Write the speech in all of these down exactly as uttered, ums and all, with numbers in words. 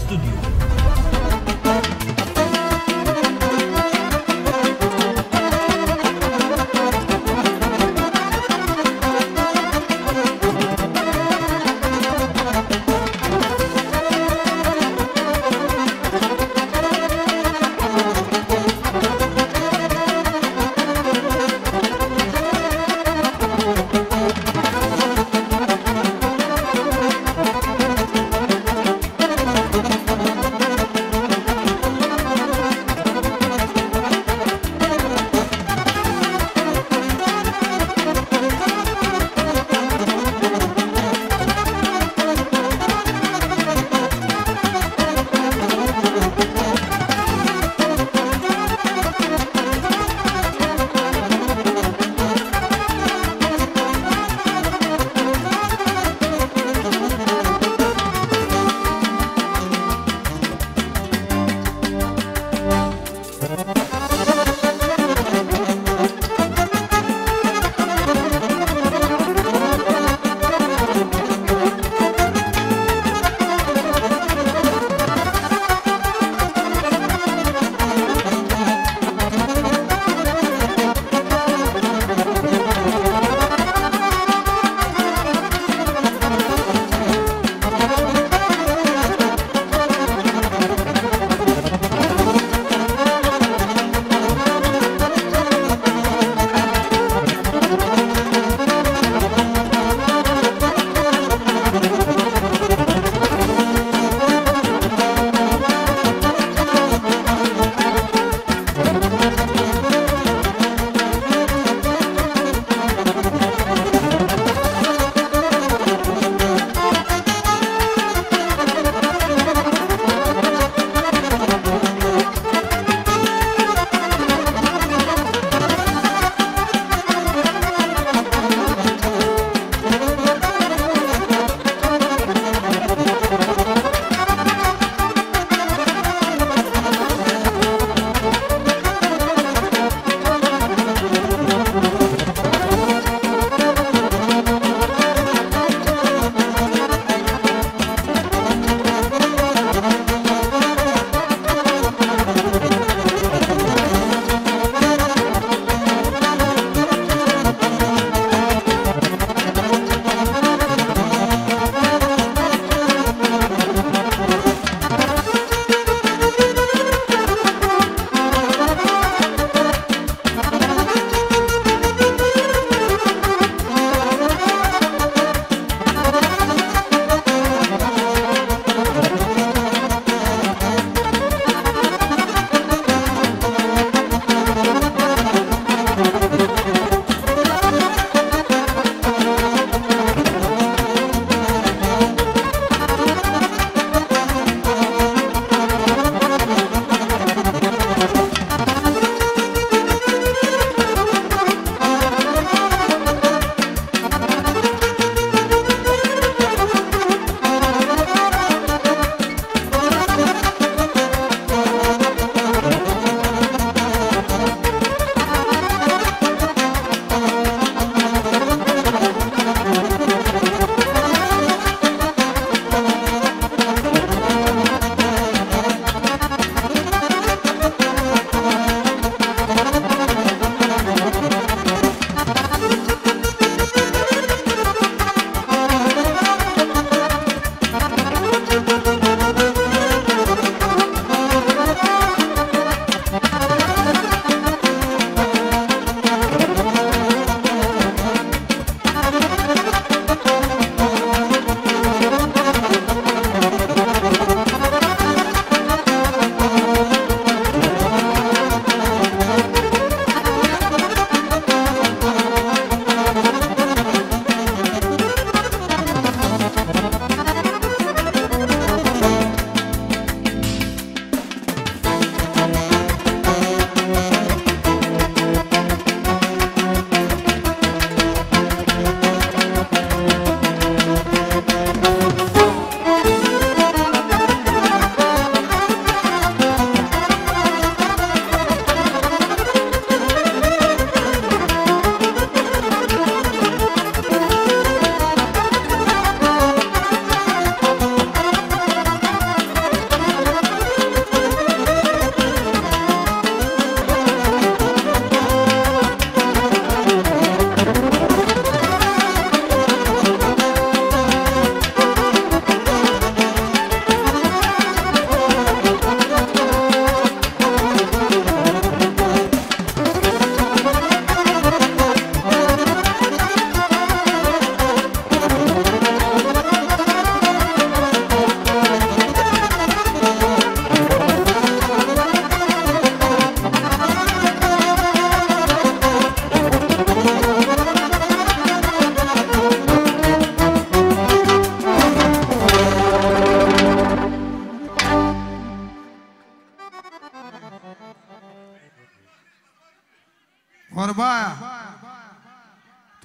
studiu.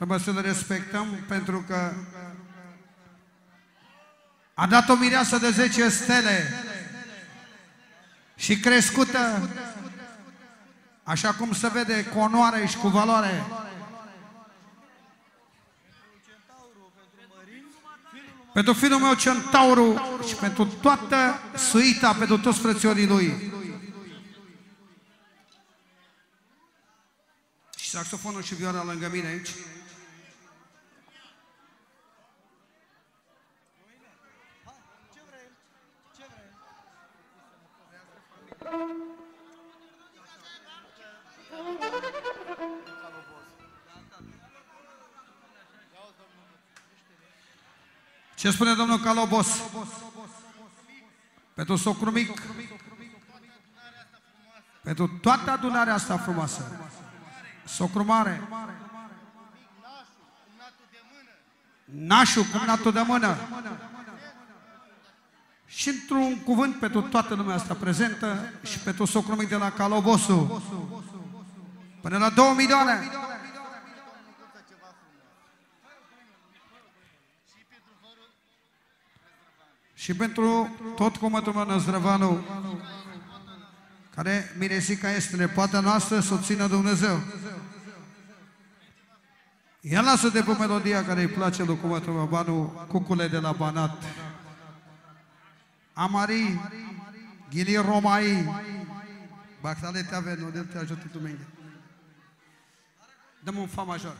Trebuie să le respectăm pentru că a dat o mireasă de zece stele și crescută, așa cum se vede, cu onoare și cu valoare. Pentru fiul meu Centauru și pentru toată suita, pentru toți frățiorii lui. Și saxofonul și vioara lângă mine aici. Ce spune domnul Calobos? Pentru socru mic, pentru toată adunarea asta frumoasă, socru mare, nașul, cumnatul de mână, și într-un cuvânt pentru toată lumea asta prezentă și pentru socru mic de la Calobosu, până la două milioane. Și pentru tot cumătul meu Năzdrăvanu, care Miresica este nepoata noastră, să o țină Dumnezeu. Ia lasă-te pe melodia care îi place lui cumătul meu, Banu, Cucule de la Banat. Amari, Ghili Romai, Bactale te avem, nu de te ajută Dumnezeu. Dăm un fa major.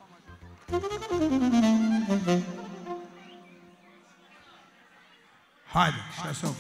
Haide, și așa.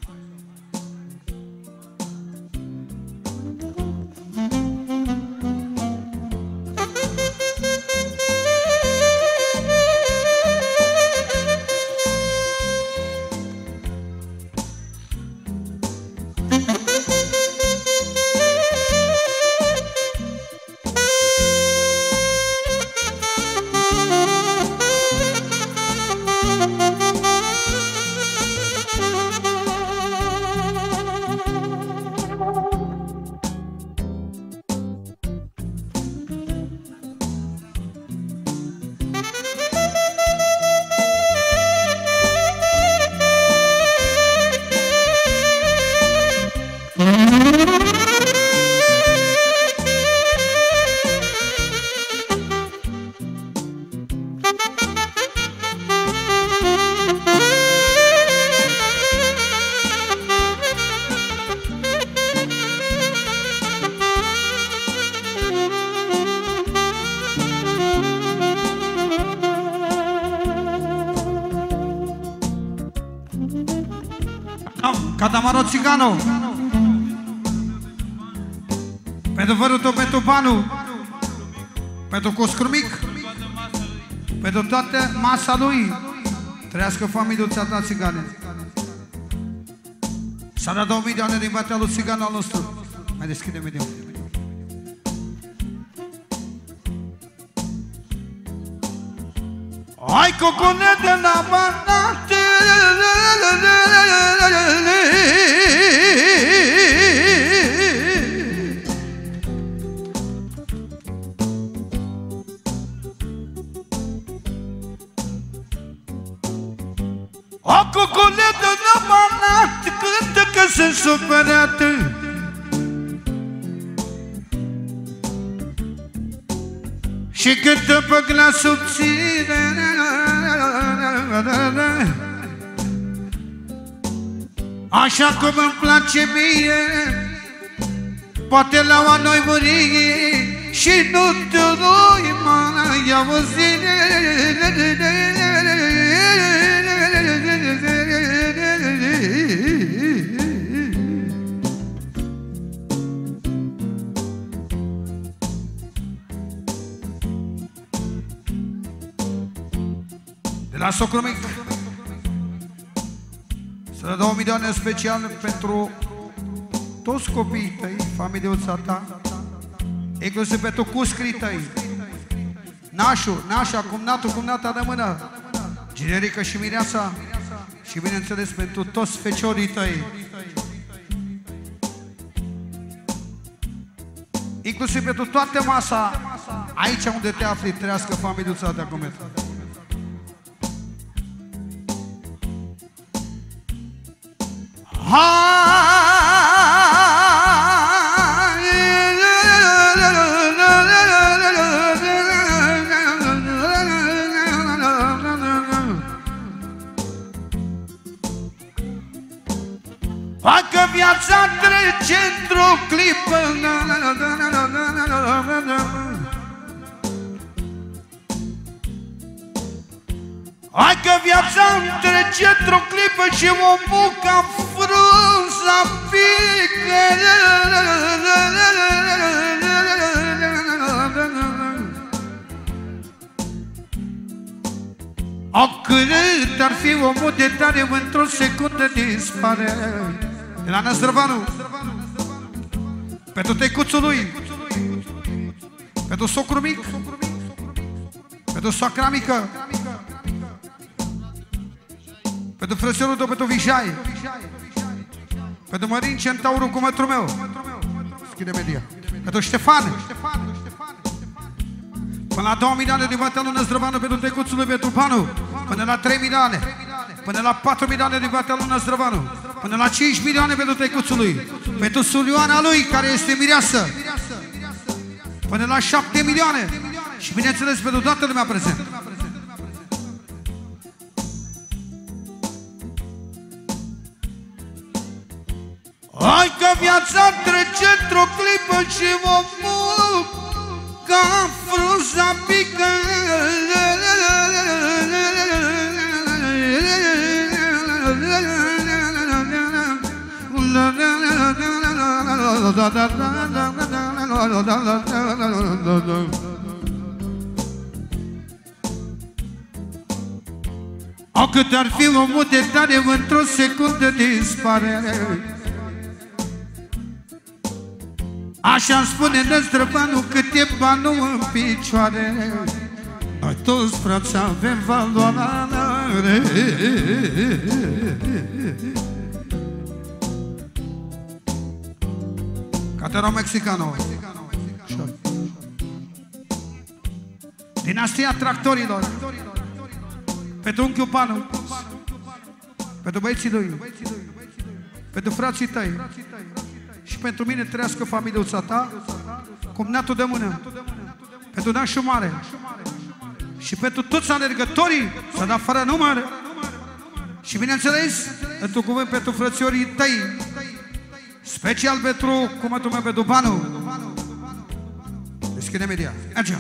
Catamaro Țiganu, pentru vărul tău, pentru Banu, pentru Coscrumic, pentru toată masa lui. Trăiască familiuța ta, țigane. S-a dat două milioane din partea lui țiganul al nostru. Mai deschide mediul. Ai cocone de la Banat, o cocone de la Banat, cântă că sunt supărată. Și cântă pe glas subțire, așa cum îmi place mie. Poate la oa noi muri și nu te doi mai auzi. De la socru mic să dă două milioane special pentru toți copiii tăi, familiuța ta, inclusiv pentru cuscrii tăi, nașul, nașa, cumnatul, cumnata de mână, Generică și mireasa și bineînțeles pentru toți feciorii tăi, inclusiv pentru toată masa Aici unde te afli, trăiască familiuța ta cum e. Hai că viața trece într-o clipă. Hai că viața trece într-o clipă și omul ca frunza pică. O, cât ar fi omul de tare, într-o secundă dispare. De la Năzdrăvanu, pentru tăicuțul lui, pentru socru mic, pentru soacra mică, pentru frățelul tău, pentru Vijay, pentru Mărin Centauru cu mătrul meu, schide media, pentru Ștefan, până la două milioane din Vatea lui Năzdrăvanu pentru tăicuțul lui, pentru Panu, până la trei milioane, până la patru milioane din Vatea lui Năzdrăvanu, până la cinci milioane pentru tăicuțul lui, pentru sulioana lui, care este mireasă, până la șapte milioane și, bineînțeles, pentru toată lumea prezent. Hai că viața trece într-o clipă și omul ca frunza pică. O, cât ar fi omul de tare, într-o secundă dispare. Așa-mi spune Năzdrăvanu, cât e banul în picioare. Noi toți, frați, avem valoare. Catero Mexicano, dinastia tractorilor, pentru unchiul Panu, pentru băieții lui, pentru frații tăi și pentru mine, trăiască familiuța ta, cumnatul de mână, pentru nașul mare și pentru toți alergătorii, să da fără număr și, bineînțeles, pentru cuvânt pentru frățiorii tăi, special pentru cumătul meu, pentru Panu. Deschide media. Așa.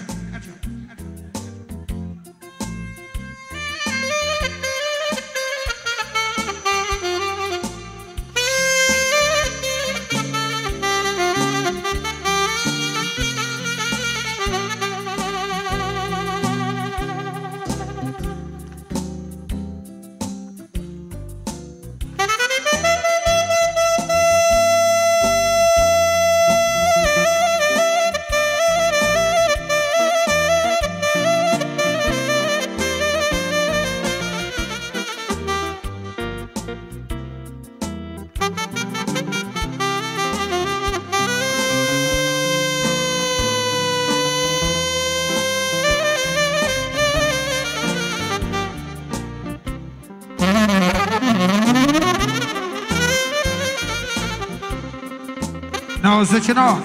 nouăzeci și nouă.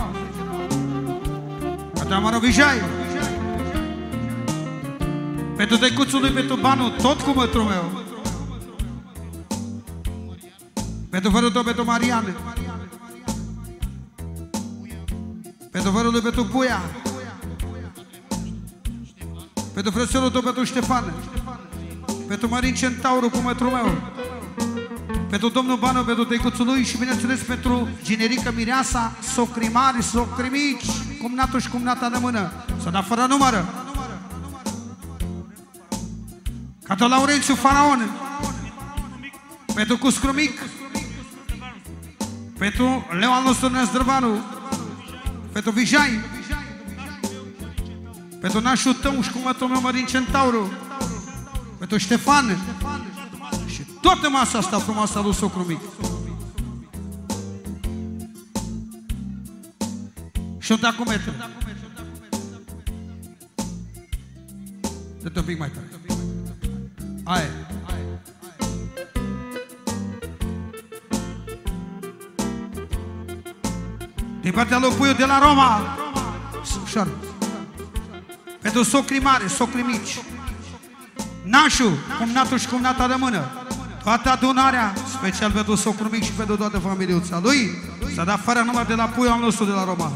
Catamară Vijay. Pentru tăicuțul lui, pentru Banu, tot cu mătrul meu. Pentru vărul tău, pentru Marian. Pentru vărul lui, pentru Puia. Pentru frățelul tău, pentru Ștefan. Pentru Mărin Centauru cu mătrul meu. Pentru domnul Banu, pentru tăicuțul lui și, bineînțeles, pentru generică mireasa, socri mari, socri mici, cumnatul și cumnata de mână. Să da fără numără. Cato Laurențiu Faraon. Pentru Cuscru Mic. Pentru Leu al nostru Năzdrăvanu. Pentru Vijay. Pentru nașul tău și cumnatul meu Mărin Centauru. Pentru Ștefan. Toată masa asta frumoasă lui socru mic. Și-o da cu metru. Dă-te un pic mai tare. Aia. Din partea lui Puiu de la Roma. Ușor. Pentru socrii mari, socrii mici. Nașul, cumnatul și cumnata de mână. Toată adunarea, special pentru socrul mic și pentru toată familiuța lui, s-a dat fără număr de la Puiul al nostru de la Roma.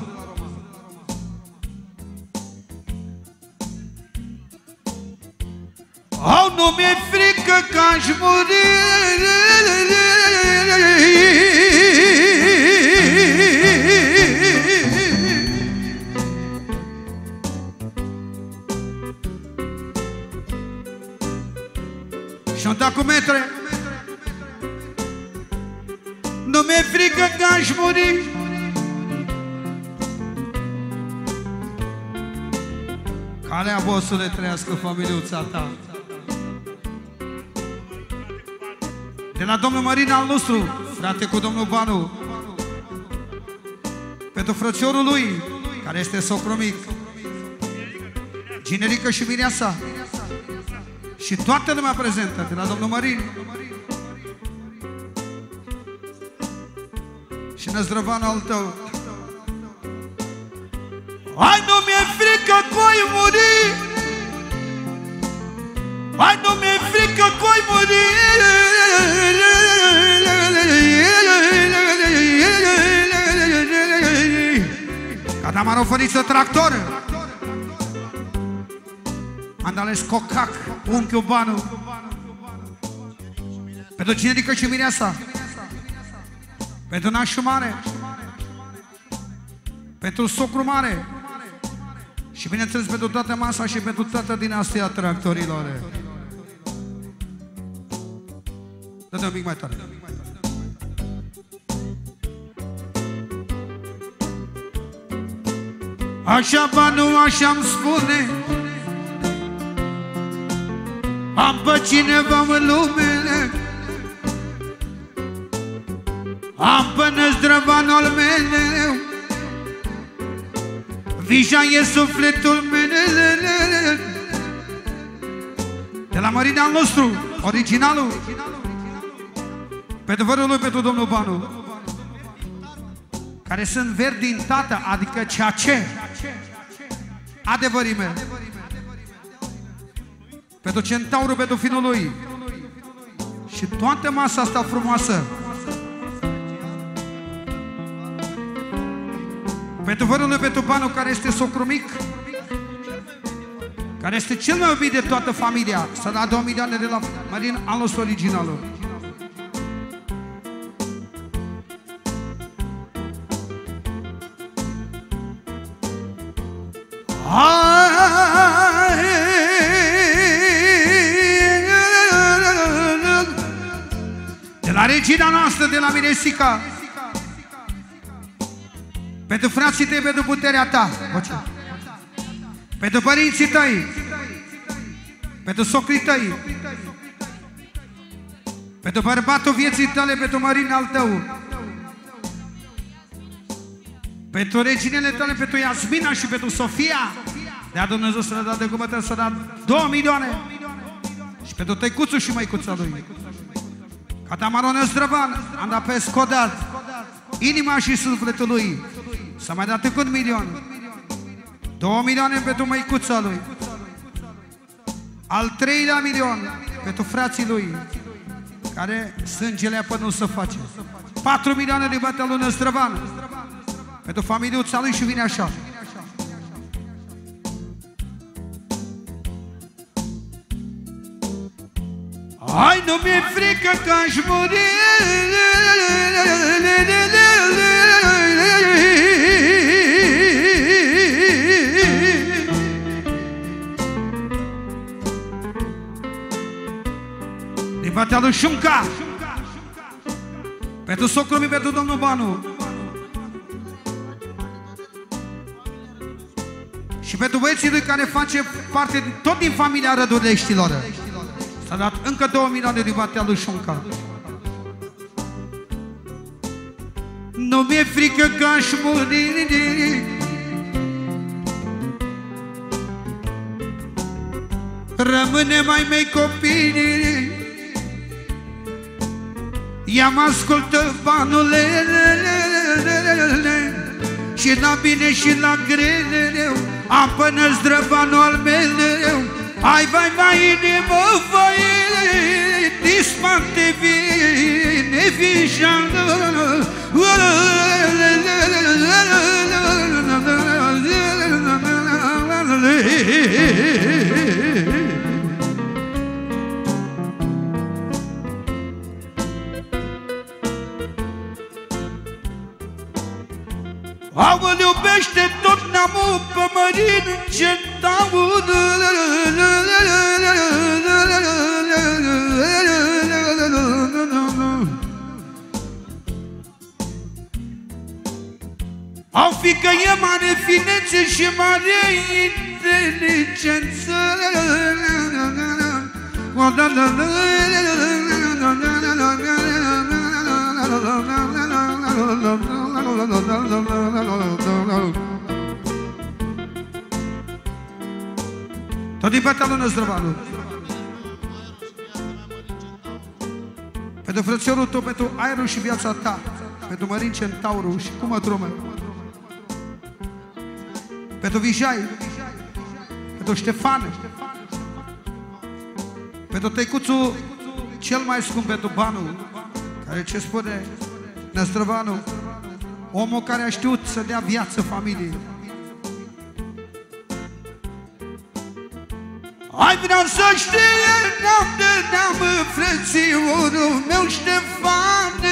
Oh, nu mi-e frică că aș muri. Și-o dat cu metre. Nu mi-e frică că aș muri. Calea, bossule, trăiască familiuța ta. De la domnul Mărin al nostru, frate cu domnul Banu, pentru frățiorul lui, care este socru mic, Ginerică și Mireasa, și toată lumea prezentă, de la domnul Mărin și năzdrăvanul al tău. Hai, nu mi-e frică că-i muri. Hai, nu mi-e frică că-i muri. Catamarofăniță tractor. Am ales cocac, unchiul Banu. Pentru Ginerică și Mireasa. Pentru nașul mare. Pentru socru mare. Și bineînțeles pentru toată masa și pentru toată dinastia tractorilor. Dă-te un pic mai tare. Așa, Banu, așa-mi spune. Am pe cineva în lume. Am pe năzdrăvanul meu. Vija e sufletul meu. De la Mărin al nostru, originalul. Pentru vărul lui, pentru domnul Banu, care sunt verdi din tată, adică ceea ce adevărime. Pentru centaurul, pentru finul lui. Și toată masa asta frumoasă. Pentru vărul lui, pentru Banu, care este socru mic, care este cel mai iubit de toată familia. S-a dat două milioane de la Mărin al nostru originalul. De la regina noastră, de la Miresica. Pentru frații tăi, pentru puterea ta. Pentru părinții tăi. Pentru socrii tăi. Pentru bărbatul vieții tale, pentru Mărin al tău. Pentru reginele tale, pentru Iasmina și pentru Sofia. De-a Dumnezeu să le dea de cuvântă, să dea două milioane. Și pentru tăicuțul și măicuța lui. Catamaron Zdrăvan, am dat pe scodat inima și sufletul lui. S-a mai dat cât milion? Două milioane pentru măicuța lui. Al treilea milion pentru frații lui, care sângele apă nu se face. Patru milioane de batea lui Năzdrăvan pentru familiuța lui și vine așa. Hai, nu mi-e frică că aș muri. Din partea lui Șunca, pentru socrul meu, pentru domnul Banu și pentru băieții lui care face parte tot din familia Răduleștilor. S-a dat încă două milioane din partea lui Șunca. Nu mi-e frică că aș muri. rămâne mai mei copii, i-am ascultă banule, și la bine și la greu, apă-nă zdrăvanul al meu. Hai, vai, vai, inimă, vai, din spate vine vișană. Aul iubește tot neamul pămărin ce-ntaud. Au fi că e mare finețe și mare inteligență. Tot din partea lui Năzdrăvanu, pentru frățiorul tău, pentru aerul și viața ta, pentru Mărin Centaurul și cum mătrume, pentru Vijay, pentru Ștefan, pentru tăicuțul cel mai scump, pentru Banu, care ce spune Năzdrăvanu, omul care a știut să dea viață familiei. Hai, vreau să știe neam de neam frățiorul meu Ștefan,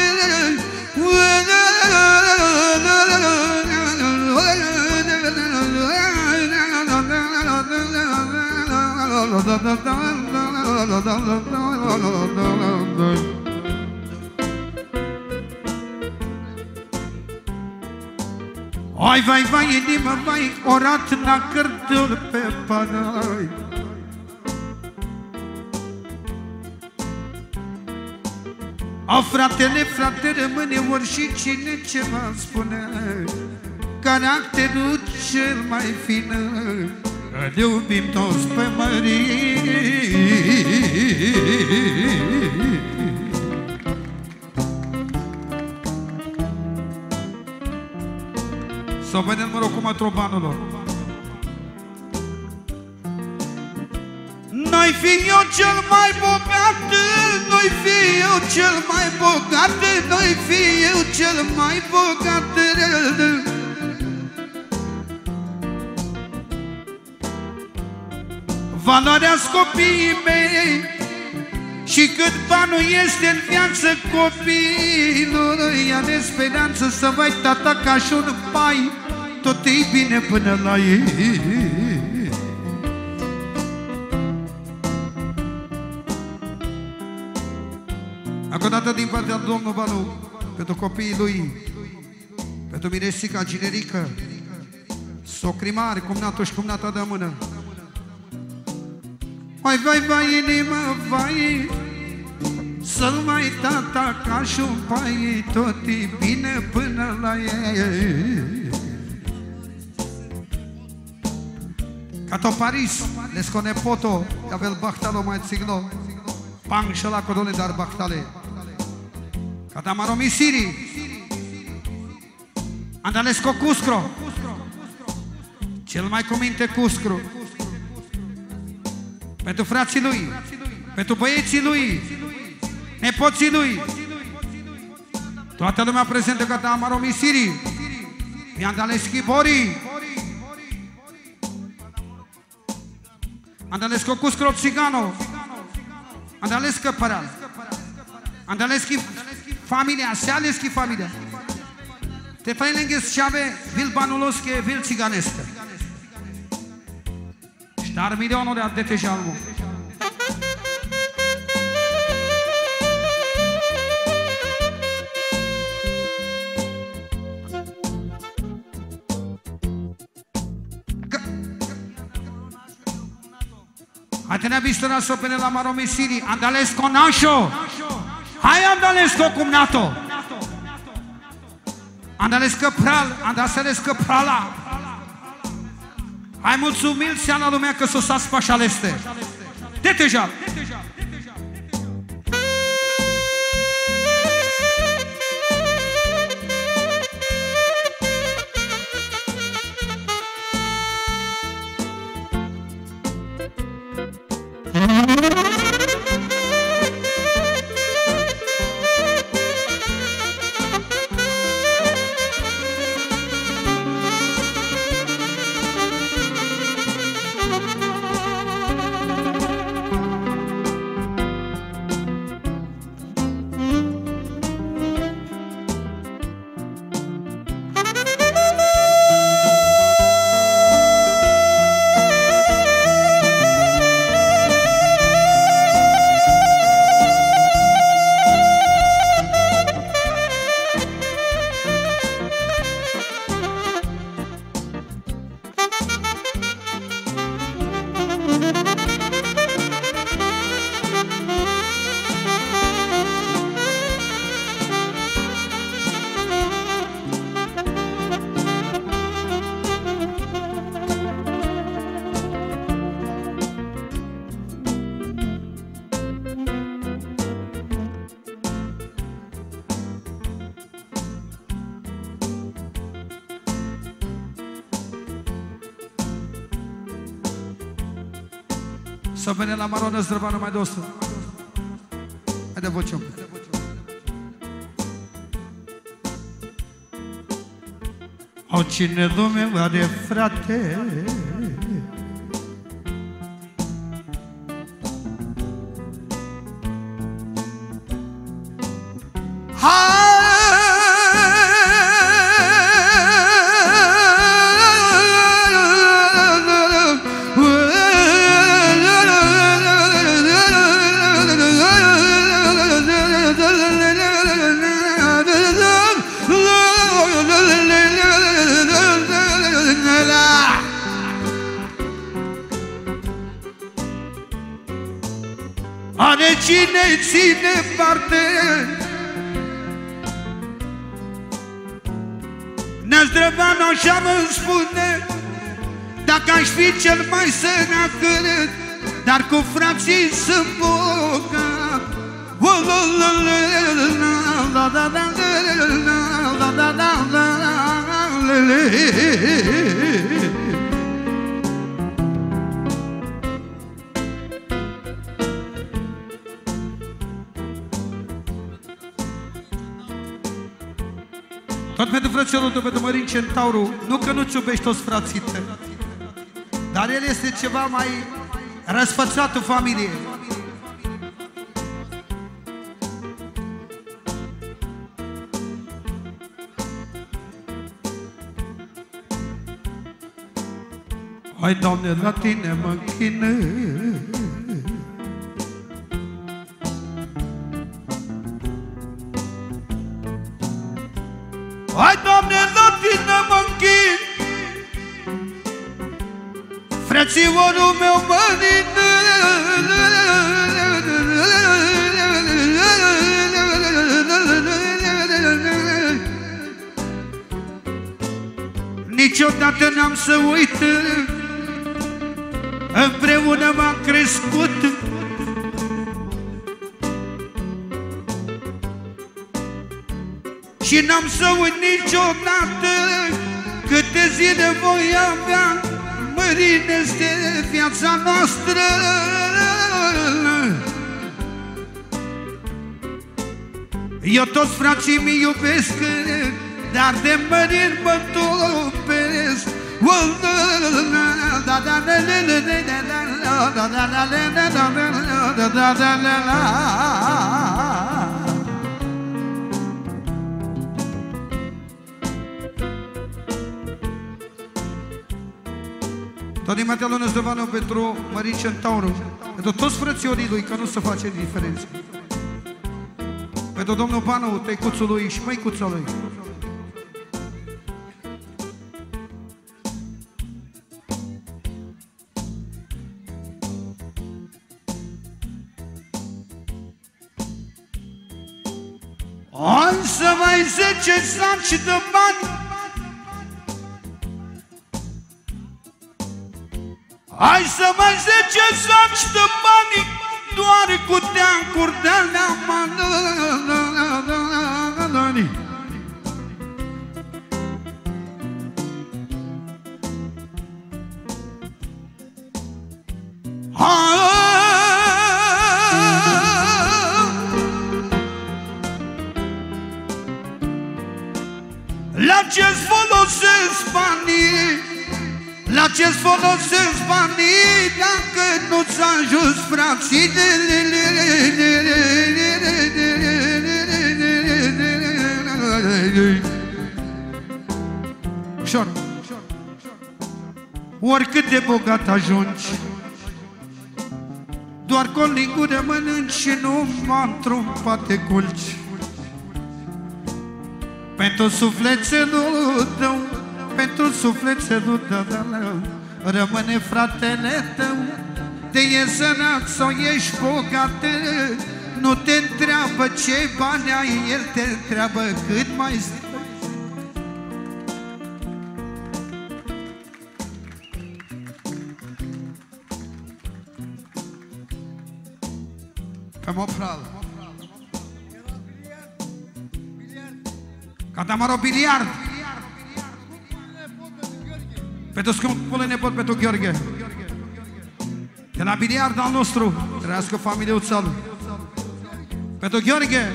Hai, vai, vai, inimă, vai, orat n-a cărtul pe panai. A, fratele, frate, rămâne ori și cine ceva spune, caracterul cel mai fin, îl iubim toți pe Mărin. Să vedem, mă rog, cum a trobanul. Noi fi eu cel mai bogat, noi fi eu cel mai bogat, noi fi eu cel mai bogat. Valoarea-s copiii mei și cât banul este în viață copilul, ia-ne speranță să vai tata ca și un pai, tot e bine până la ei. Încă o dată din partea domnului Banu, pentru copiii lui, pentru Miresica, Ginerică, socrimari, cumnatul și cumnata de mână. Vai, vai, vai, inimă, vai, să-l mai tata ca și un pai, tot e bine până la ei. Cato Paris, lescone poto, avel bachtalo mai țiglo, pang și ăla codole dar bachtale. Cata maromi siri, andalesco cuscro, cel mai cu minte cuscru. Pentru frații lui, pentru băieții lui, nepoții lui, toată lumea prezentă ca Amaromi Siri, Iandaleschi Bori, Andalesco Cuscro Țigano, Andalescă Păral, Andaleschi familia, Sealeschi familia, te failenghes șave, vil banuloske, vil țiganescă. Dar milionul de adete jalmu. Hai te ne-a visto la sopene la Maromi Siri, andalesco nașo. Hai andalesco cumnato. Andalescă pral, andalescă prala. Hai mulțumim seara lumea că s-o sați pașaleste. Deteja! Să venim la Maroană Zdrăvană mai de o sută. Hai de voce. Au cine lume are frate, are cine ține parte. Năzdrăvană așa mă spune, dacă aș fi cel mai sărac, dar cu frații sunt bogat. Tot pentru frățelul tău, pentru Mărin Centauru, nu că nu-ți iubești toți frații tăi, dar el este ceva mai răsfățat în familie. Hai, Doamne, la Tine mă închină, hai, Doamne, la Tine mă închin, frățiorul meu Mărină, niciodată n-am să uit, împreună m-am crescut. Și n-am să uit niciodată câte zile voi avea. Mărin este viața noastră. Eu toți frații mi iubesc, dar de Mărin mă topesc. Tot din Matealul Năzdrăvană pentru Mărin Centauru, pentru toți frățiorii lui, că nu se face diferență. Pentru domnul Panu, tăicuțul lui și măicuța lui. Hai să mai zece saci de bani, Hai să mă zece saci de bani, doar cu teancuri de-alea mani. La ce-ți folosesc banii? La ce-ți folosesc banii dacă nu-ți ajuns frații? Ușor. Oricât de bogat ajungi, doar cu o lingură mănânci și numai într-un pate culci. Pentru sufletelul tău, pentru sufletelul tău, rămâne fratele tău. Te e sărac sau ești bogat, nu te întreabă ce bani ai, el te întreabă cât mai stai. Pe mopral Catamaro biliard. Pentru scumpul nepot, pentru Gheorghe. De la biliard al nostru, trăiască familiuța lui. Pentru Gheorghe,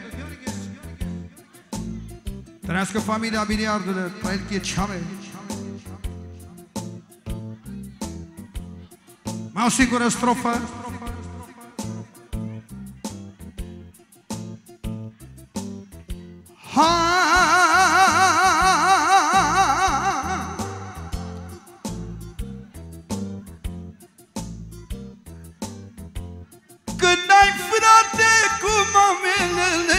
trăiască familia biliardului, la el e ceame. Mai o singură strofă. Când ai frate cu mamele,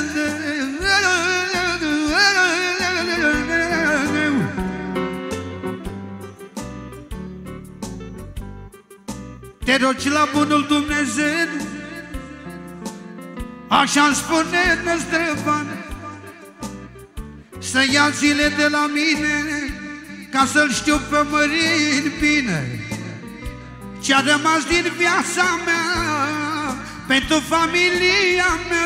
te rogi la bunul Dumnezeu, așa-mi spune Năstrăvan, să ia zile de la mine, ca să-l știu pe Mărin bine. Ce-a rămas din viața mea pentru familia mea.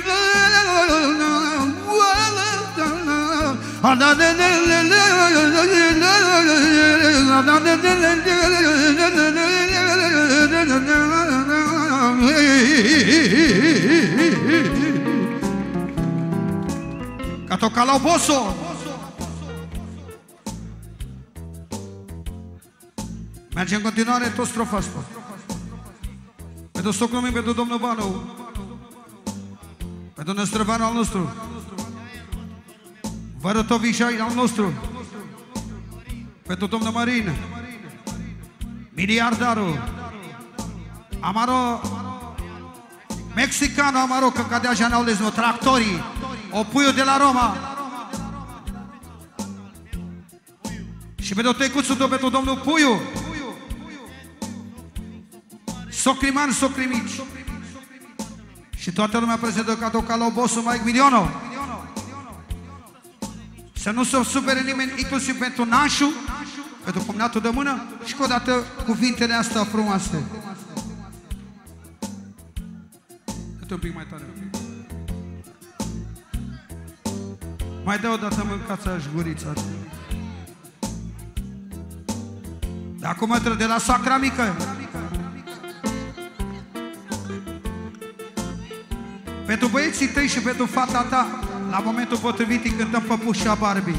Ca toca la oboso. Merge în continuare tot strofa asta. Pentru Stoclumim, pentru domnul Banu, pentru Năstrăvanul al nostru, Vărătovișai al nostru, pentru domnul Marin, miliardarul, Amaro, mexicano Amaro, că cadea Janaulesno, tractorii, Opuiul de la Roma. Și pentru tăicuțul tău, pentru domnul Puiu, Socriman, Socrimici. Și toată lumea prezentă ca toca la obosul Mike Miliono. Să nu se supere nimeni, inclusiv pentru nașul, pentru cumnatul de mână. Și cu o dată cuvintele astea frumoase. Dă-te un pic mai tare. Mai dă o dată mâncața-și gurița. Dar acum mă de la Sacra Mică. Pentru băieții tăi și pentru fata ta, la momentul potrivit îi cântăm Păpușa Barbie.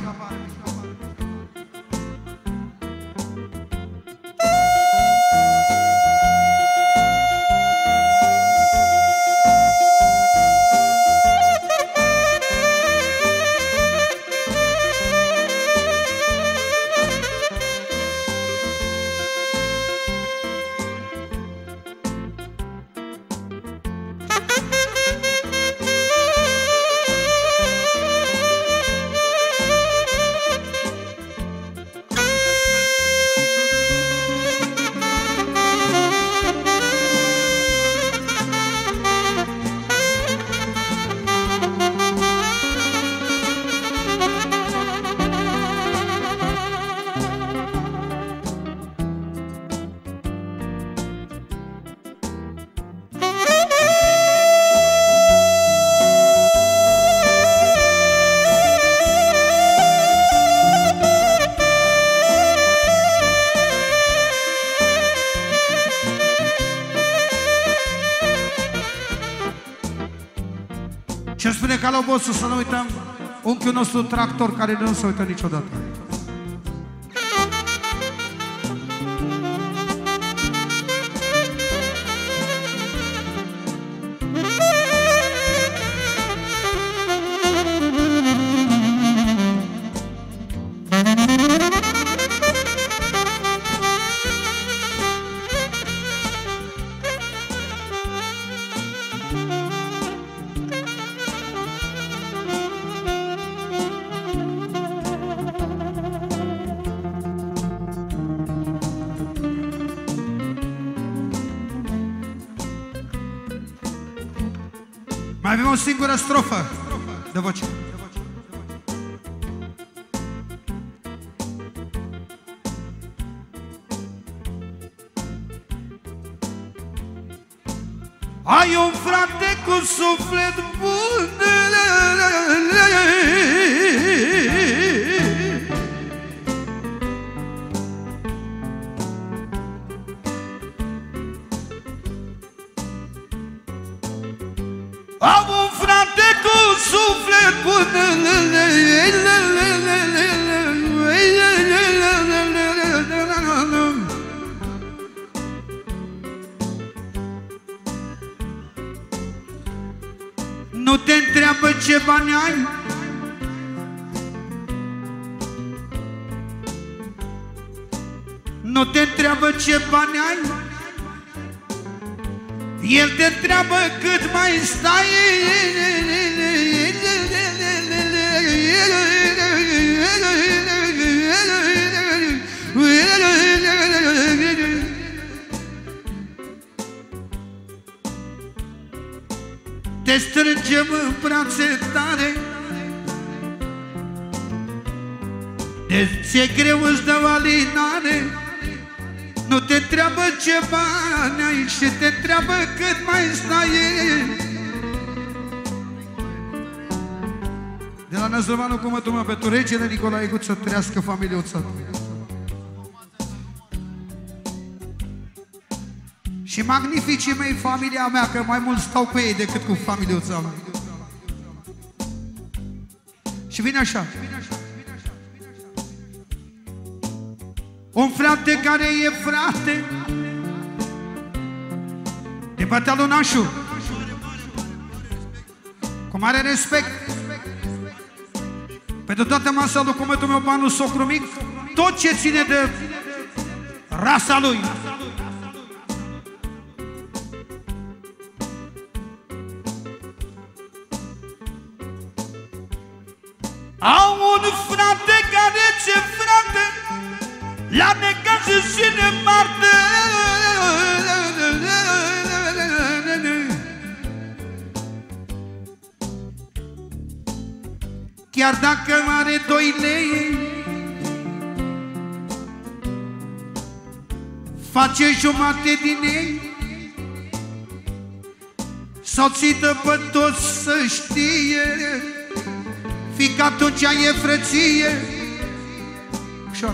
Ce spune Calobosul, să nu uităm unchiul nostru Tractor, care nu se uită niciodată. Mai avem o singură strofă de voce. Ai un frate cu suflet bun, am un frate cu suflet bun, nu te întreabă ce bani ai, nu te întreabă ce bani ai, el te întreabă cât mai stai. Te strângem în brațe tare, de ți-e greu îți dă alinare. Nu te întreabă ce bani ai și te întreabă cât mai stai. De la Năzrăvanu cu mătumă pentru regele Nicolae Guț, să trăiască familia Oțat. Și magnificii mei, familia mea, că mai mult stau pe ei decât cu familia Oțat. Și vine așa. Un frate care e frate de bătălunașul, cu mare respect pentru toată masa lui cumetul meu, Banu Socru Mic, tot ce ține de rasa lui. Au un frate care ți-e frate, la necaz și neparte, chiar dacă are doi lei, face jumate din ei, soțită pe toți să știe, fiindcă atunci e frăție. Ușor.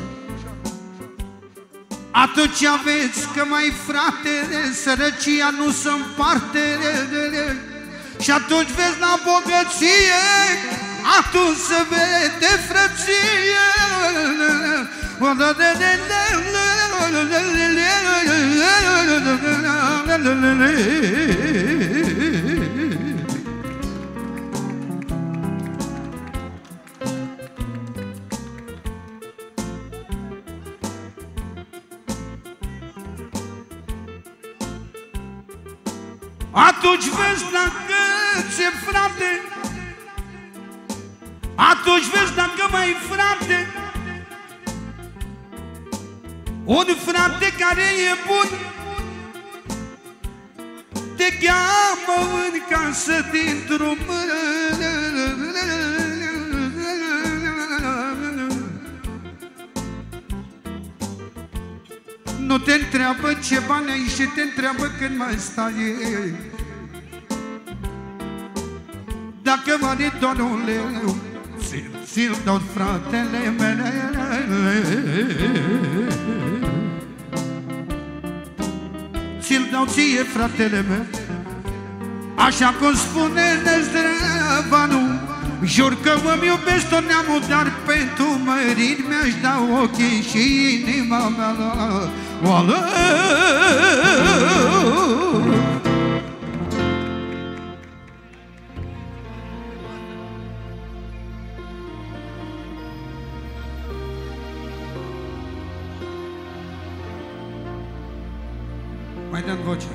Atunci aveți că mai frate, sărăcia nu se împarte. Și atunci vezi la bogăție, atunci se vede frăție. Atunci vezi dacă ți-e frate, atunci vezi dacă mai frate, un frate care e bun, te cheamă în casă dintr-o mână. Nu te întreabă ce bani ai și te întreabă când mai stai. Dacă mare doar un leu, ți-l dau fratele mele. Ți-l dau ție, fratele meu. Așa cum spune Năzdrăvanu, jur că îmi iubesc tot neamul, dar pentru mărit mi-aș da ochii și inima mea la oală. Mai dăm voce.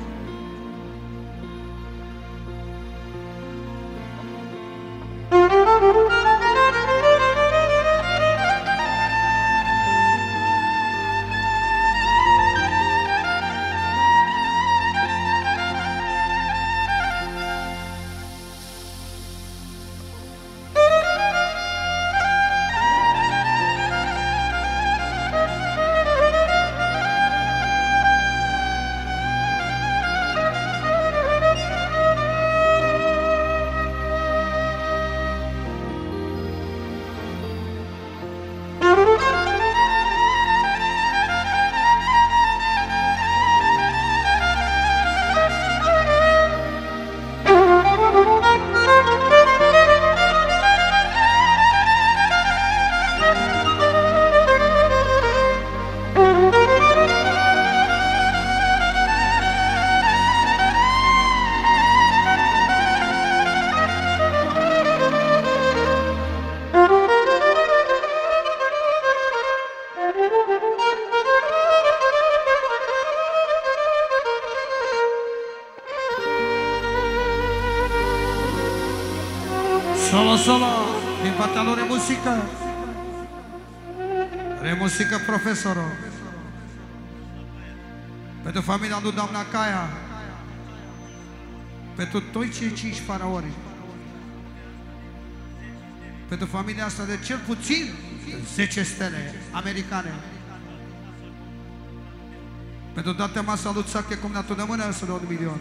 Solo, solo, din partea lui Remusică. Remusică, profesorul. Pentru familia lui doamna Caia. Pentru toți cei cinci faraoni. Pentru familia asta de cel puțin zece stele americane. Pentru toată masa lui Țache, cum ne-a tot de mână să dă un milion.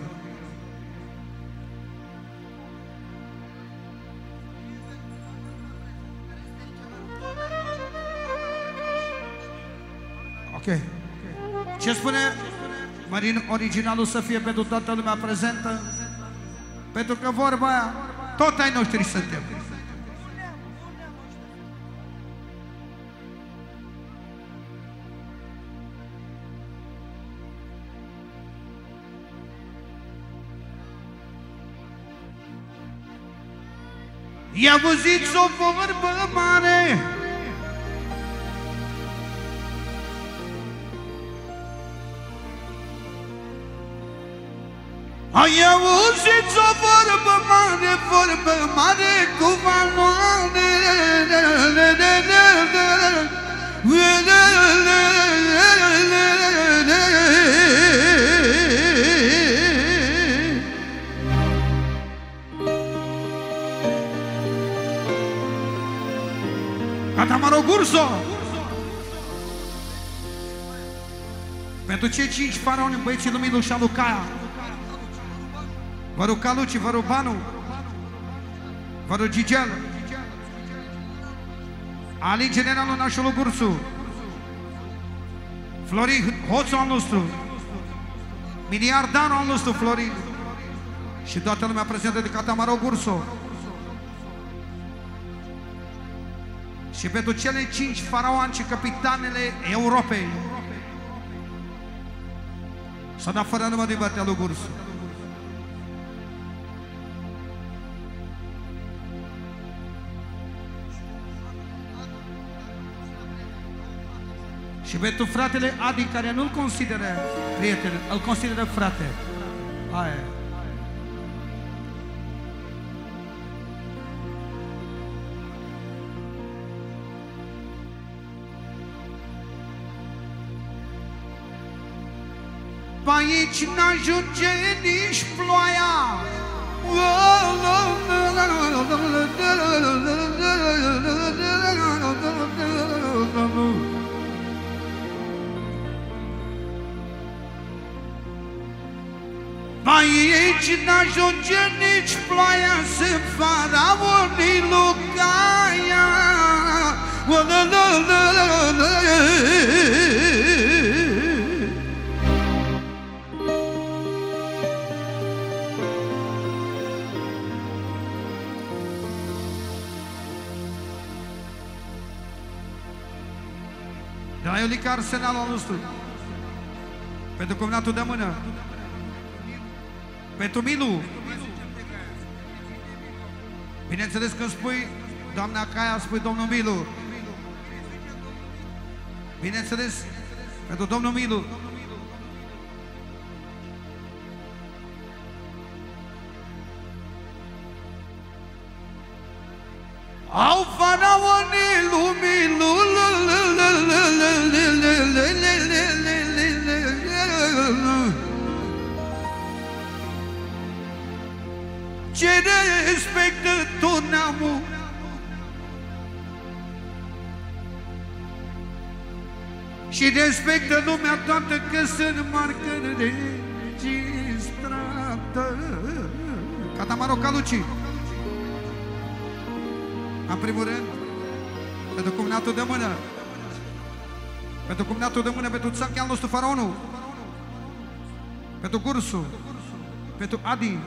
Ok. Ce spune Marin originalul să fie pentru toată lumea prezentă? Pentru că vorba aia, tot ai noștri suntem. I-am auzit o vorbă mare, ai auzit o vorbă mare, vorbă mare cu valoare. Catamaro Gurso! Pentru cei cinci faraoni, băieții lui Milu și lui Caia. Văru Caluci, văru Banu, văru Gigel, Ali generalul nașului Gursu, Florin hoțul al nostru, miliardarul al nostru Florin și toată lumea prezentă de Catamaro Gurso. Și pentru cele cinci faraoni și capitanele Europei. S-a dat fără număr din partea lui Gursu. Și pentru fratele Adi, care nu-l consideră prieten, îl consideră frate. Aia. Pe aici n-ajunge nici ploaia. Pe aici n-ajunge nici ploaia, sunt faraonii lui Caia. De la Iulica Arsenalul al nostru. Pentru cumnatul de mână. Pentru Milu. Bineînțeles când spui doamna Caia, spui domnul Milu. Bineînțeles, pentru domnul Milu. Au faraonii lumii, ce respectă tot neamul, și respectă lumea toată că sunt marcă registrată. Catamaro Calucci. În primul rând, pentru cumnatul de mână, pentru cumnatul de mână, pentru țanchi al nostru faraonul, pentru Gursu, pentru Adi,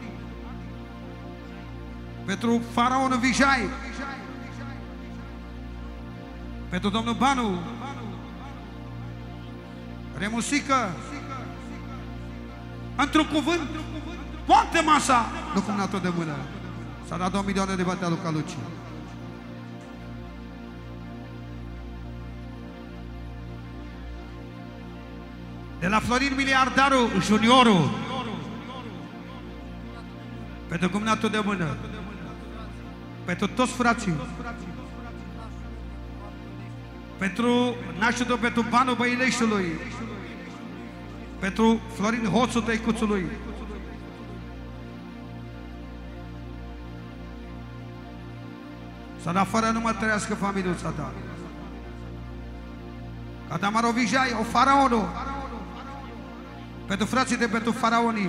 pentru faraonul Vijay, pentru domnul Banu, Remusică, într-un cuvânt, poate masa, nu cumnatul de mână. S-a dat două milioane de bani lui Calucci. De la Florin Miliardaru Juniorul, pentru cumnatul de mână, pentru toți frații, pentru nașul, pentru Banul Băileșului, pentru Florin Hoțul Tăicuțului, să da fără nu mă trăiască familiuța ta. Catamaro Vijay, o faraonul, pentru frații de pentru faraonii,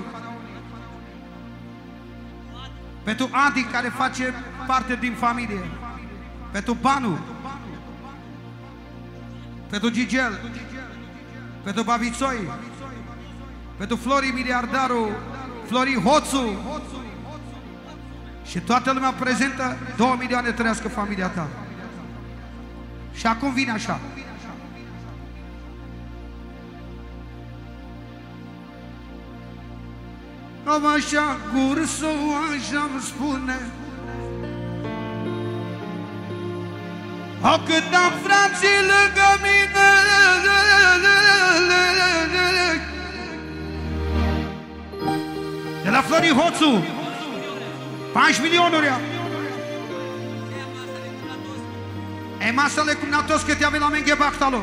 pentru Adi care face parte din familie, pentru Banu, pentru Gigel, pentru Bavițoi, pentru Flori Miliardaru, Flori Hoțu și toată lumea prezentă, două milioane trăiască familia ta. Și acum vine așa. Cam așa Gursu, așa-mi spune, o cât am frații lângă mine, de la Florin Hoțu, paisprezece milionuri. E masele cum na toți că te avem la menge Bactalo.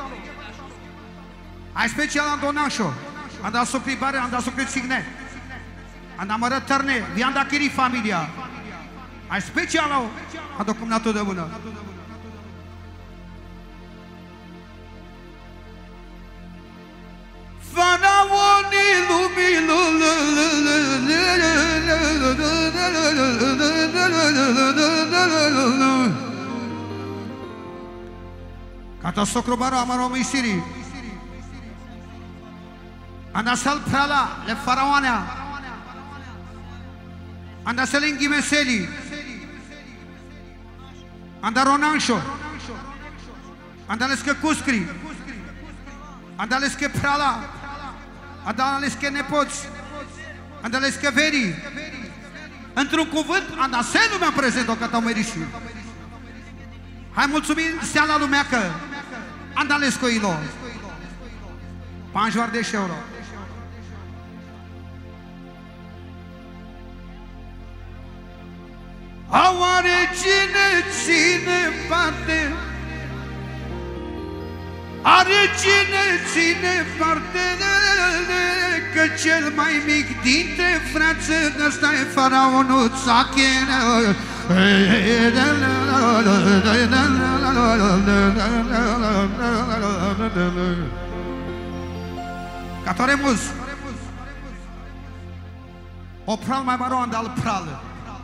Ai special am donașo, am dat supribare, am dat sucrit signe. Am amărăt tărne, vi-am dat chirii familia. Ai special au, am dat cumnatul de mână. Faraonii lumii, Cata socrobaru amaro misiri. Anasal prala le faraoanea. Andasel Ghimeseli, Andaronanșo, Andalescă Cuscri, Andalescă Prala, Andalescă Nepoți, Andalescă Veri. Într-un cuvânt, Andasel lumea prezent-o că t-au merișit. Hai mulțumim seala lumea că Andalescă ilo. Panjoar de euro. Oare cine ține parte? Are cine ține parte? Că cel mai mic dintre frați, ăsta e faraonul Țachen. Catoremus o pral mai maro al pral.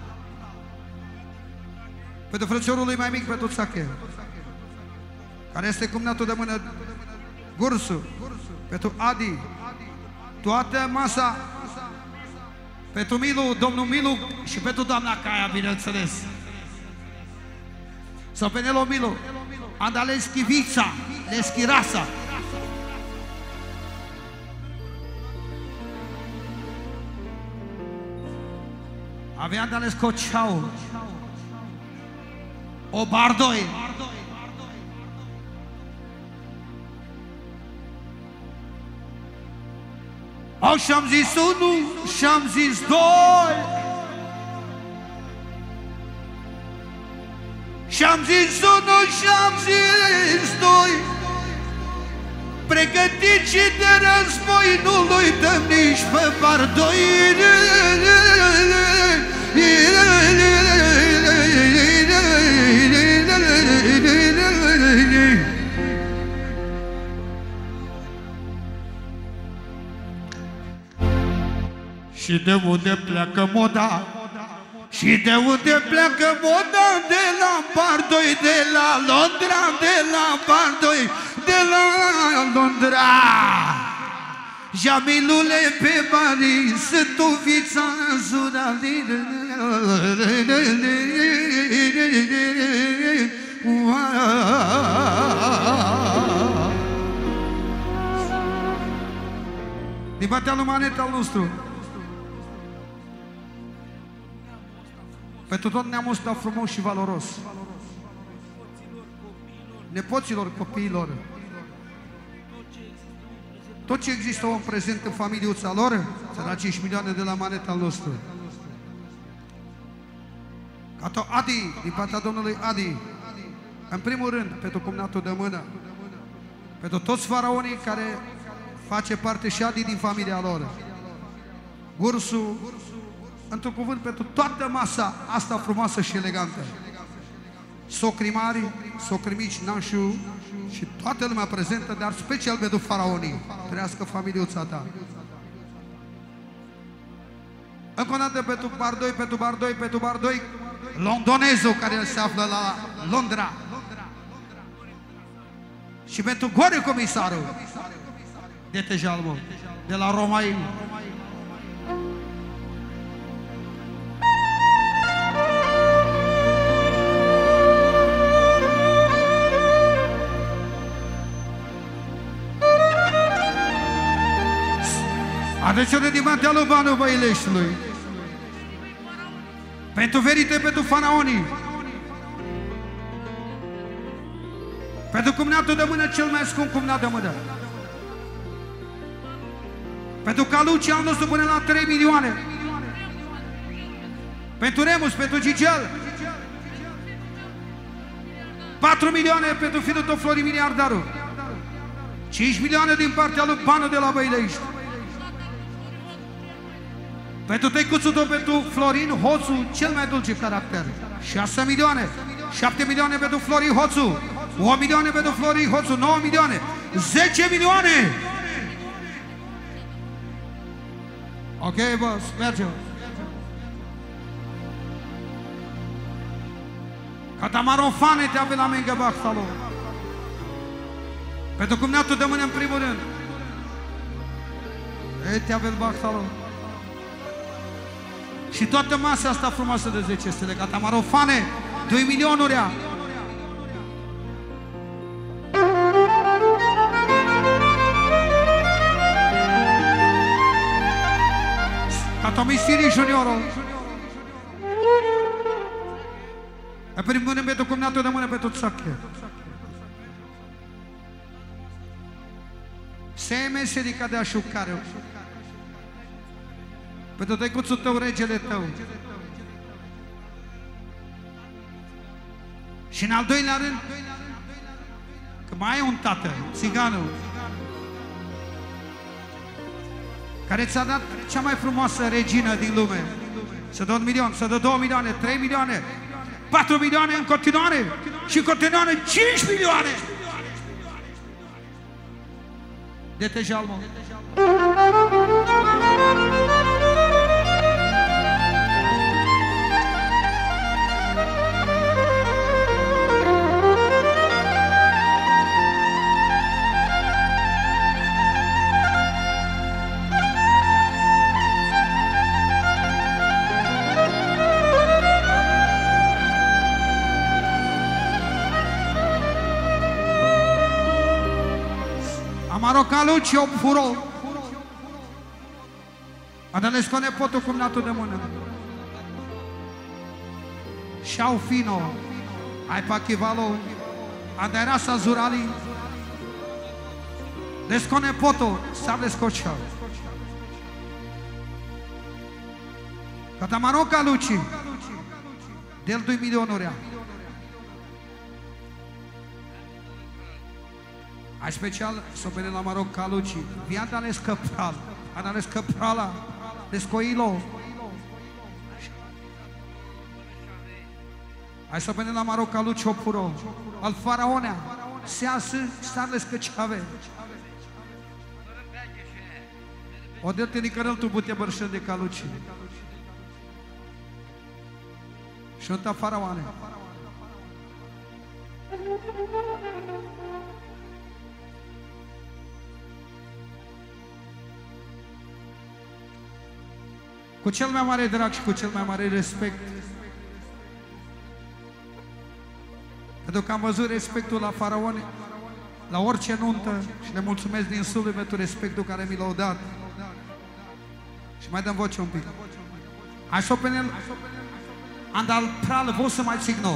Pentru frățiorul lui mai mic, pentru Țache, care este cumnatul de mână Gursu, pentru Adi, toată masa, pentru Milu, domnul Milu și pentru doamna Caia, bineînțeles. Sau pe Nelo Milu, Andaleschi Vița, Leschirasa. Avea de ales Coceau, o Bardoi. Au și-am zis unu, și-am zis doi, și-am zis unu, și-am zis doi, pregătiți și de război, nu-l uităm nici pe Bardoi. Și de unde pleacă moda, și de unde pleacă moda, de la Bardoi, de la Londra, de la Bardoi, de la Londra. Jamilule pe mari, sunt o vița zura. Din partea lui Manet al nostru, pentru tot neamul ăsta frumos și valoros, nepoților, copiilor, tot ce există om prezent în familiuța lor, să da cinci milioane de la Manet al nostru. Cato Adi, din partea domnului Adi, în primul rând, pentru cumnatul de mână, pentru toți faraonii care face parte și Adi din familia lor, Gursu, într-un cuvânt, pentru toată masa asta frumoasă și elegantă, socrii mari, socrii mici, nașu și toată lumea prezentă, dar special pentru faraonii. Trăiască familiuța ta. Încă o dată pentru Bardoi, pentru Bardoi, pentru Bardoi, londonezul care se află la Londra. Și pentru Gore comisarul de Tejalmo, de la Romai. Atențiune din partea lui Banu Băileștiului. Pentru verite, pentru faraonii. Pentru cumnatul de mână, cel mai scump cumnat de mână. Pentru Caluci al nostru până la trei milioane. Pentru Remus, pentru Gigel. patru milioane pentru fiul tău Florin Miliardaru. cinci milioane din partea lui Banu de la Băilești. Pentru tăicuțul tău, pentru Florin Hoțu, cel mai dulce caracter. șase milioane. șapte milioane pentru Florin Hoțu. opt milioane pentru Florin Hoțu. nouă milioane. zece milioane. Ok, boss, mergem. Catamarofane te avea la mengă Baxalo. Pentru cumnatul de mână în primul rând. Ei, te avea Baxalo. Și toată masa asta frumoasă de zece stele, Catamarofane, doi milionuri. Catomisiri Juniorul. În primul rând pentru cumnatul de mână pentru Țache. Seme se ridică de așucare. Pentru tăicuțul tău, regele tău. Și în al doilea rând, că mai e un tată, țiganul, care ți-a dat cea mai frumoasă regină din lume. Să dă un milion, să dă două milioane, trei milioane, patru milioane în continuare și în continuare cinci milioane. De Tejalmo. Amarocalucci o furo. Adănesco nepotul cumnatul de mână. Șau fino. Ai pachivalo. Aderasa zurali. Desco nepotul. Sable scocciau. Cata Amarocalucci. Del doi milionuri. Ai special să vede la Amarocalucci. Vianta ne scăpral. Ana ne scăprala. Descoilo. Hai să vedem la Amarocalucci o puro. Al faraonea. Se asă, starle scăceave. O de-te nicărăl tu bute bărșân de Calucci. Și unta faraoane. Cu cel mai mare drag și cu cel mai mare respect. Pentru că am văzut respectul la faraoni, la orice nuntă, și le mulțumesc din sufletul respectul care mi l-au dat. Și mai dăm voce un pic. Hai să openem andal pral, vă să mai țigno.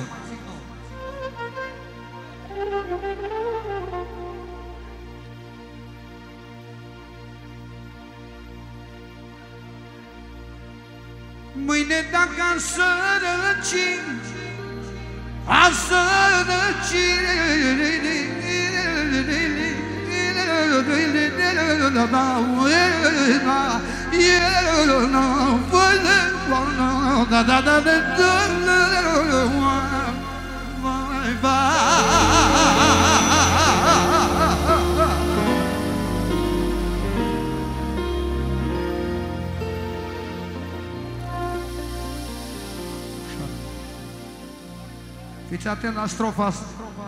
Mâine dacă am sărăci, am sărăci, fiți atent la strofa asta.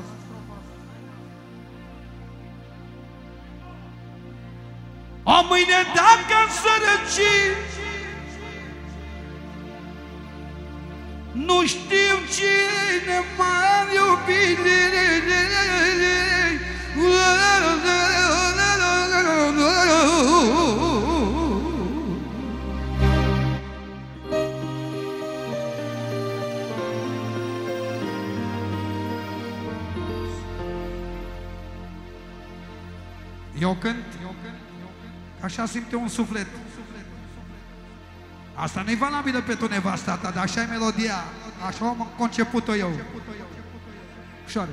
O mâine dacă-mi sărăci, nu știu cine m-a iubit. Eu cânt, așa simte un suflet. Asta nu-i valabilă pentru nevasta ta, dar așa e melodia. Așa am conceput-o eu. Ușoare.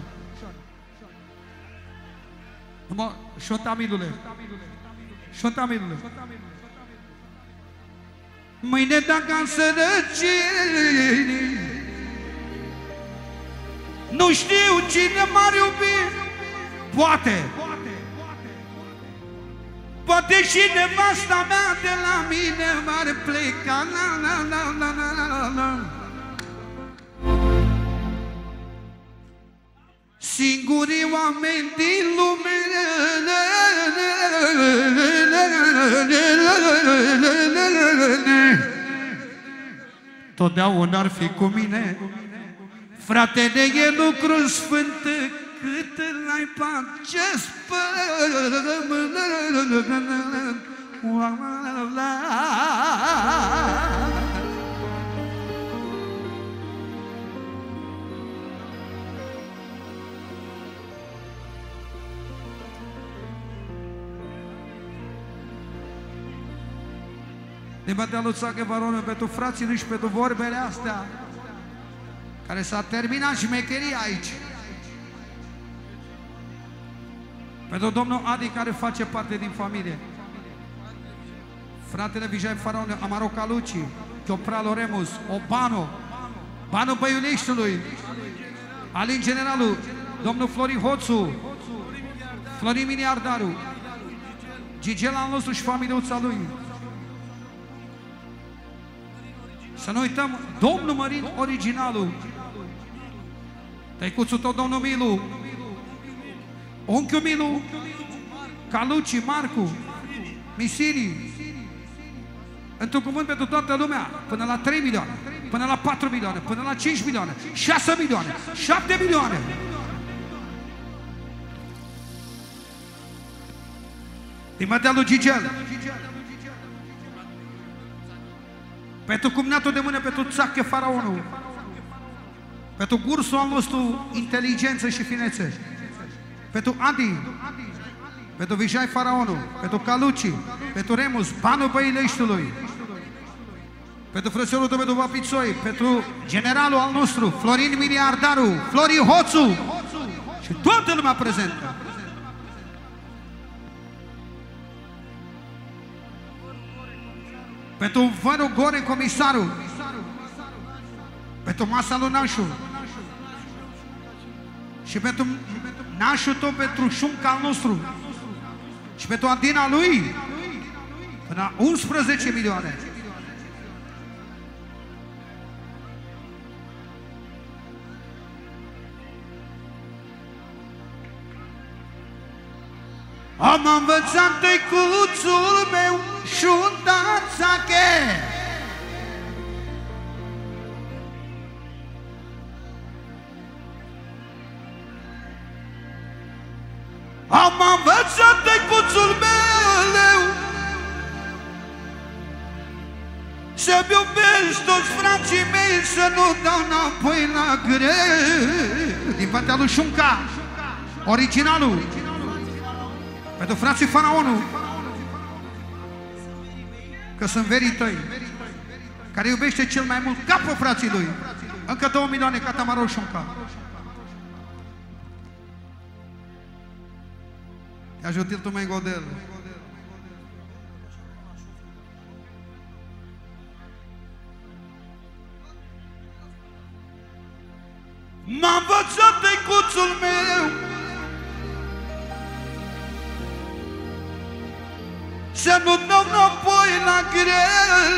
Șontamilule. Șontamilule. Mâine dacă am sărăci, nu știu cine m-ar iubi. Poate. Poate și nevasta mea de la mine m-ar pleca. La, la, la, la, la, la, la. Singurii oameni din lume totdeauna ar fi cu mine. Frate, de e lucru sfânt cât l-ai pace spământ. Din partea lui Țache Varonu, pentru frații lui și pentru vorbele astea, care s-a terminat șmecheria aici. Pentru domnul Adi, care face parte din familie. Fratele Vijay Faraon, Amarocalucci, Chiopralo Remus, Obano, Banu Băiuleștiului, Alin Generalul, domnul Florin Hoțu, Florin Miliardaru, Gigel al nostru și familiuța lui. Să nu uităm, domnul Mărin Originalul, tăicuțul tot domnul Milu, unchiul Milu, Calucci, Marcu, Misiri, într-un cuvânt pentru toată lumea, până la trei milioane, până la patru milioane, până la cinci milioane, șase milioane, șapte milioane. din partea lui Gigel, pentru cumnatul de mână, pentru Țache Faraonul, pentru gursul al nostru inteligență și finețe, pentru Adi, pentru Vijay Faraonul, pentru Caluci, pentru Remus, banul Băileștiului, pentru frățelul tău, pentru Vapițoi, pentru generalul al nostru, Florin Miliardaru, Flori Hoțu și toată lumea prezentă. Pentru Văru Gore, comisarul, pentru masa lui Nașu și pentru Nașul tău, pentru șunca al nostru și pentru Adina lui, până la unsprezece milioane. Am învățat tăicuțul meu și-un Țache, am învățat tăicuțul meu să-mi iubești toți frații mei, să nu dau înapoi la greu. Din partea lui Șunca, originalul, pentru frații Faraonul, că sunt verii tăi, care iubește cel mai mult capul frații lui. Încă două milioane, Catamarul Șunca. Te ajută tu mai godel. M-a învățat tăicuțul meu să nu dau înapoi la greu.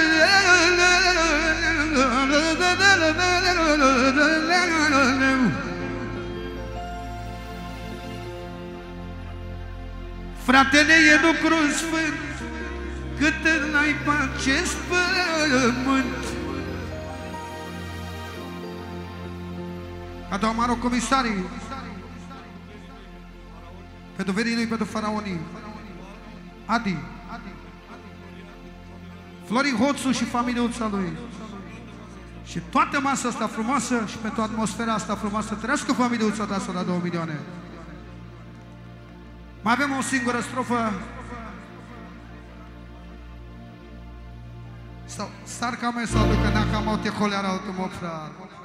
Fratele, e lucru sfânt cât n-ai pe acest pământ. Ca doamnă comisarii, pentru verii lui, pentru Faraonii, Adi, Florin Hoțu și familiuța lui și toată masa asta frumoasă și pentru atmosfera asta frumoasă, trăiască familiuța ta să la două milioane. Mai avem o singură strofă. Star ca mai să aducă, n-a cam au te holeara automobil.